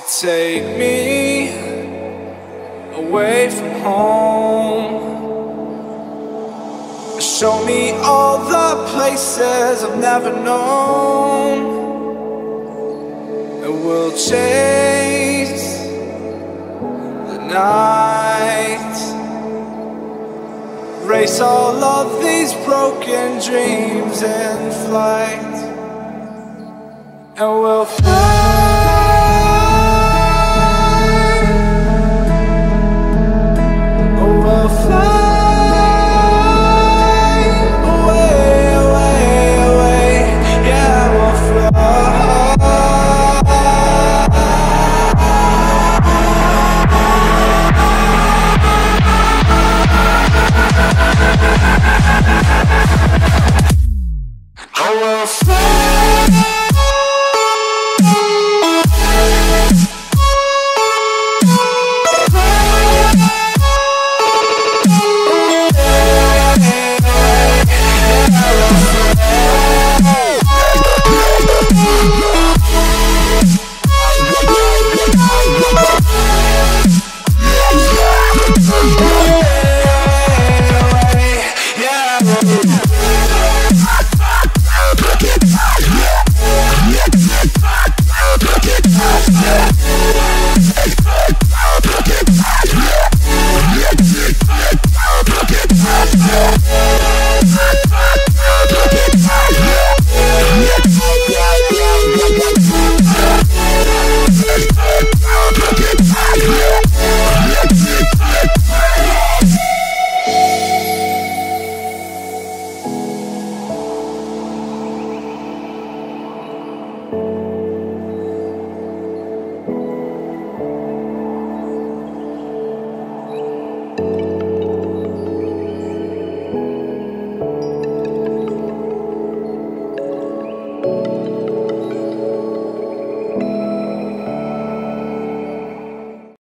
Take me away from home. Show me all the places I've never known, and we'll chase the night, race all of these broken dreams in flight, and we'll fly.